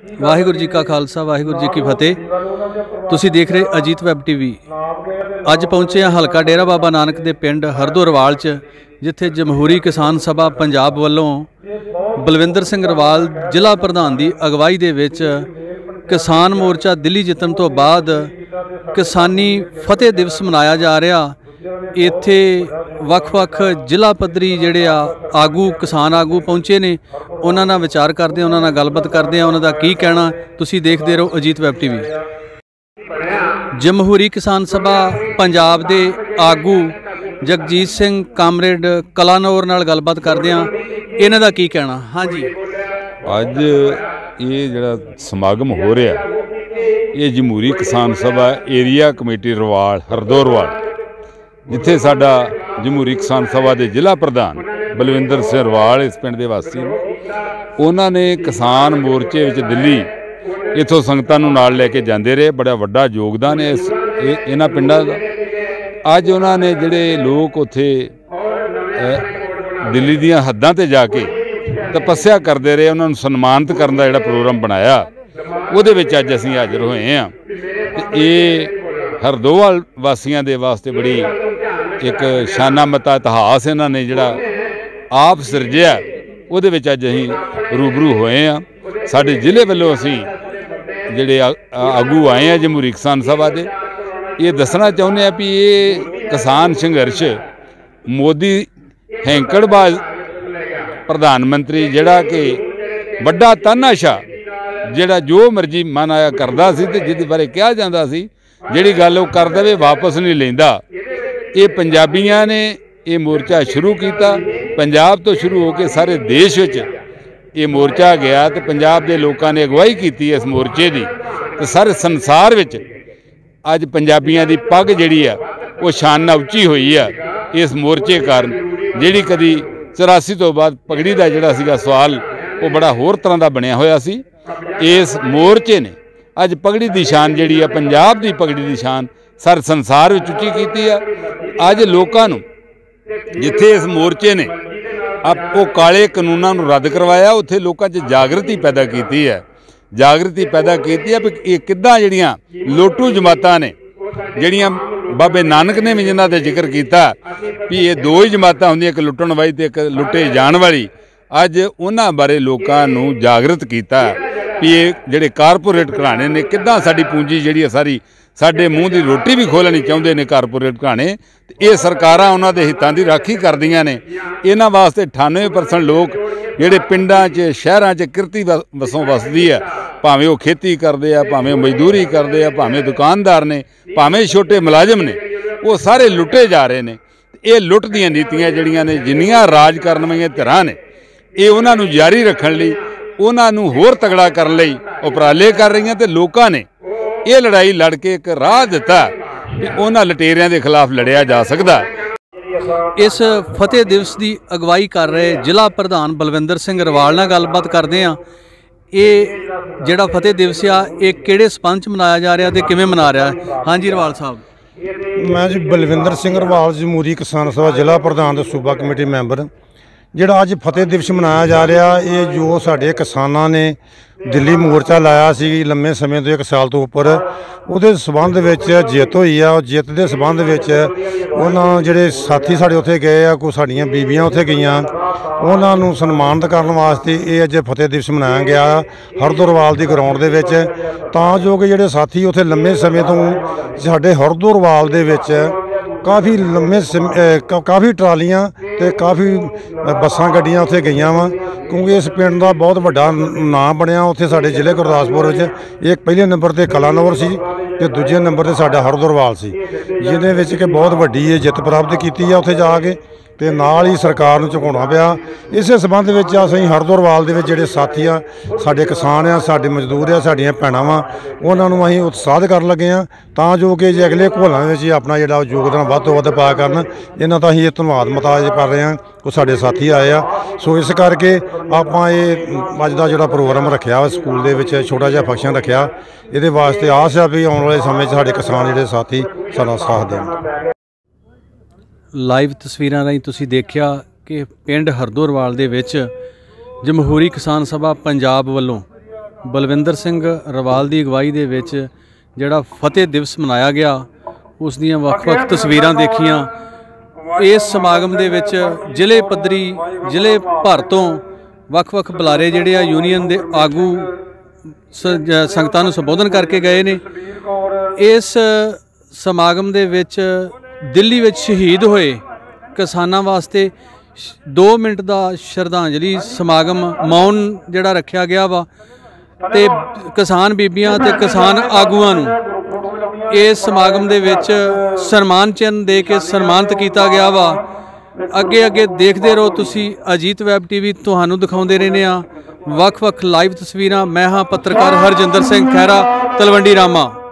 वाहिगुरू जी का खालसा वाहिगुरू जी की फतेह। तुसी देख रहे अजीत वैब टीवी। अज पहुंचे हैं हलका डेरा बाबा नानक के पिंड हरदोरवाल च, जिथे जमहूरी किसान सभा पंजाब वालों बलविंदर सिंह रवाल जिला प्रधान की अगवाई दे विच किसान मोर्चा दिल्ली जितन तो बाद किसानी फतेह दिवस मनाया जा रहा। इत्थे वख-वख जिला पद्धरी जिहड़े आगू किसान आगू पहुंचे ने, उन्हां नाल विचार करदे, उन्हां नाल गलबात करदे, उन्हां दा की कहना। तुसीं देखदे रहो अजीत वैब टीवी। जमहूरी किसान सभा पंजाब दे आगू जगजीत सिंह कामरेड कलानौर नाल गलबात करदे हां, इन्हां दा की कहना। हाँ जी, अज ये जिहड़ा समागम हो रहा, ये जमहूरी किसान सभा एरिया कमेटी रवाल हरदोरवाल, जिथे साडा जमहूरी किसान सभा के जिला प्रधान बलविंदर सिंह रवाल इस पिंड के वासी ने, उन्होंने किसान मोर्चे विच दिल्ली इथों संगतां नूं नाल लैके जांदे रहे। बड़ा वड्डा योगदान है इन्हां पिंडां दा। अज उन्होंने जिहड़े लोग उत्थे दिल्ली दीयां हद्दां ते जाके तपस्या करते रहे, उन्होंने सन्मानित करने का जिहड़ा प्रोग्राम बनाया, उहदे विच अज असीं हाज़र होए हां। ते ये हरदोरवाल वासियां दे वास्ते बड़ी एक शाना मता इतिहास इन्होंने जिहड़ा आप सिरजिया, उहदे विच अज असीं रूबरू होए हां। साडे जिले वालों असीं जिहड़े आगू आए हैं जमहूरी किसान सभा दे, ये दसना चाहुंदे आ भी ये किसान संघर्ष मोदी हैंकड़बाज प्रधानमंत्री जिहड़ा कि वड्डा तानाशाह जिहड़ा जो मर्जी मन आया करदा सी ते जिहदे बारे कहा जांदा सी, जिहड़ी गल वो कर देवे वापस नहीं लैंदा। ये पंजाबियां ने ये मोर्चा शुरू किया, पंजाब तो शुरू होकर सारे देश विच ये मोर्चा गया, तो पंजाब के लोगों ने अगवाई की इस मोर्चे की, तो सारे संसार विच अज पंजाबियां दी पग जिहड़ी आ वो शान उच्ची हुई है इस मोर्चे कारण। जिहड़ी कदी 84 तो बाद पगड़ी का जिहड़ा सीगा सवाल वो बड़ा होर तरह का बनिया होया सी, इस मोर्चे ने अज पगड़ी की शान जिहड़ी आ पंजाब की पगड़ी की शान सारे संसार विच उच्ची कीती है। अज लोकां नूं जिथे इस मोर्चे ने वो काले कानूनों नूं रद्द करवाया, उत्थे लोकां 'च जागृति पैदा की है। जागृति पैदा की है भी ये किद्दां जिहड़ियां लोटू जमातां ने, जिहड़ियां बाबे नानक ने भी जिन्हां दा जिक्र किया भी ये दो ही जमातां हुंदियां, एक लुट्टण वाली ते एक लुट्टे जाण वाली। अज उन्हां बारे लोकां नूं जागृत किया भी ये जिहड़े कारपोरेट घराणे ने किद्दां साडी पूंजी जिहड़ी सारी साडे मूँह की रोटी भी खोलनी चाहुंदे ने कारपोरेट घराणे। ये सरकारां उन्हां दे हितां दी राखी करदियां ने। इन्हां वास्ते 98% लोग जिहड़े पिंडां 'च शहरां 'च किरती वसों वसदी है, भावें वो खेती करते हैं, भावें मजदूरी करते हैं, भावें दुकानदार ने, भावें छोटे मुलाजम ने, वो सारे लुटे जा रहे हैं। ये लुट दीयां नीतियां जिहड़ियां ने जिन्नियां राज करन वालियां धिरां ने, ये उन्हां नूं जारी रखण लई, उन्हां नूं होर तगड़ा करन लई उपराले कर रहीआं। ते लोकां ने ये लड़ाई लड़ के एक राह दिता कि उन्हां लटेरियां दे खिलाफ लड़िया जा सकदा। इस फतेह दिवस की अगवाई कर रहे जिला प्रधान बलविंदर सिंह रवाल नाल गलबात करते हैं। ये जिहड़ा फतेह दिवस आ ये किहड़े संबंध च मनाया जा रहा ते किवें मना रहा है? हाँ जी रवाल साहब। मैं जी बलविंदर सिंह रवाल जमहूरी किसान सभा जिला प्रधान ते सूबा कमेटी मैंबर। जिहड़ा अज फतेह दिवस मनाया जा रहा, ये जो साडे किसानां ने दिल्ली मोर्चा लाया सी लंबे समय तो 1 साल तो उपर, उहदे संबंध विच जित होई आ। जित के संबंध विच उन्हां जिहड़े साथी साडे उत्थे गए आ, कोई साडियां बीबियां उत्थे गईयां, उन्हां नूं सन्मानित करन वास्ते ये अज फतेह दिवस मनाया गया हरदोरवाल दी ग्राउंड दे विच, तां जो कि जिहड़े साथी उत्थे लंबे समय तो साडे हरदोरवाल दे विच काफ़ी लंबे काफ़ी ट्रालियां ते काफ़ी बसां गड्डियां उत्थे गईयां वा, क्योंकि इस पिंड का बहुत वड्डा नाम बनया उत्थे साडे जिले गुरदासपुर विच। एक पहले नंबर ते कलानौर सी ते दूजे नंबर ते साडा हरदोरवाल सी, जिहदे विच कि बहुत वड्डी जित प्राप्त की उत्थे जाके ते नाल ही सरकार नूं झुकाउणा पिया। इस संबंध विच असीं हरदोरवाल दे विच जिहड़े साथी आ, साडे किसान आ, साडे मजदूर आ, साडीआं भैणां वा, उन्हां नूं असीं उत्साहित करन लगे आ तां जो कि जे अगले घोलां विच अपना जिहड़ा योगदान वध तों वध पाया करन। इन्हां दा असीं धन्नवाद मताज कर रहे हैं कि साडे साथी आए आ। सो इस करके आपां ये अज दा जिहड़ा प्रोग्राम रखिआ स्कूल दे विच छोटा जिहा फंक्शन रखिआ, इहदे वास्ते आस आ भी आउण वाले समय 'च साडे किसान जिहड़े साथी साडा साथ देण। लाइव तस्वीरां राਹੀਂ ਤੁਸੀਂ ਦੇਖਿਆ कि पिंड हरदोरवाल ਦੇ ਵਿੱਚ जमहूरी किसान सभा पंजाब ਵੱਲੋਂ ਬਲਵਿੰਦਰ ਸਿੰਘ ਰਵਾਲ ਦੀ ਅਗਵਾਈ ਦੇ ਵਿੱਚ ਜਿਹੜਾ ਫਤਿਹ ਦਿਵਸ ਮਨਾਇਆ ਗਿਆ ਉਸ ਦੀਆਂ ਵੱਖ-ਵੱਖ ਤਸਵੀਰਾਂ ਦੇਖੀਆਂ। ਇਸ ਸਮਾਗਮ ਦੇ ਵਿੱਚ ਜ਼ਿਲ੍ਹੇ ਪੱਧਰੀ ਜ਼ਿਲ੍ਹੇ ਭਰ ਤੋਂ ਵੱਖ-ਵੱਖ ਬੁਲਾਰੇ ਜਿਹੜੇ ਆ ਯੂਨੀਅਨ ਦੇ ਆਗੂ ਸੰਗਤਾਂ ਨੂੰ ਸੰਬੋਧਨ ਕਰਕੇ ਗਏ ਨੇ। ਇਸ ਸਮਾਗਮ ਦੇ ਵਿੱਚ ਦਿੱਲੀ ਵਿੱਚ ਸ਼ਹੀਦ ਹੋਏ ਕਿਸਾਨਾਂ ਵਾਸਤੇ 2 ਮਿੰਟ ਦਾ ਸ਼ਰਧਾਂਜਲੀ ਸਮਾਗਮ ਮੌਨ ਜਿਹੜਾ ਰੱਖਿਆ ਗਿਆ ਵਾ ਤੇ ਕਿਸਾਨ ਬੀਬੀਆਂ ਤੇ ਕਿਸਾਨ ਆਗੂਆਂ ਨੂੰ ਇਸ ਸਮਾਗਮ ਦੇ ਵਿੱਚ ਸਨਮਾਨ ਚਿੰਨ੍ਹ ਦੇ ਕੇ ਸਨਮਾਨਿਤ ਕੀਤਾ ਗਿਆ ਵਾ। ਅੱਗੇ ਦੇਖਦੇ ਰਹੋ ਤੁਸੀਂ ਅਜੀਤ ਵੈਬ ਟੀਵੀ, ਤੁਹਾਨੂੰ ਦਿਖਾਉਂਦੇ ਰਹਿੰਦੇ ਆ ਵੱਖ-ਵੱਖ ਲਾਈਵ ਤਸਵੀਰਾਂ। ਮੈਂ ਹਾਂ ਪੱਤਰਕਾਰ ਹਰਜਿੰਦਰ ਸਿੰਘ ਖਹਿਰਾ, ਤਲਵੰਡੀ ਰਾਮਾ।